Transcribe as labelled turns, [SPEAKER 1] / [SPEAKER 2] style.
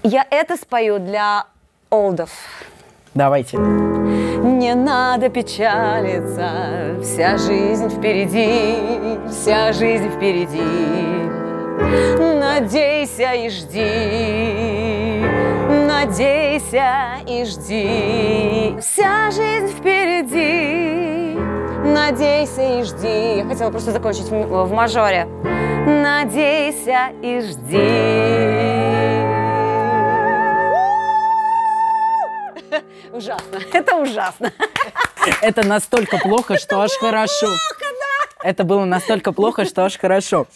[SPEAKER 1] Я это спою для олдов.
[SPEAKER 2] Давайте.
[SPEAKER 1] Не надо печалиться, вся жизнь впереди, вся жизнь впереди. Надейся и жди, надейся и жди. Вся жизнь впереди, надейся и жди. Я хотела просто закончить в мажоре. Надейся и жди. Ужасно, это ужасно.
[SPEAKER 2] Это настолько плохо, что аж хорошо. Это было настолько плохо, что аж хорошо.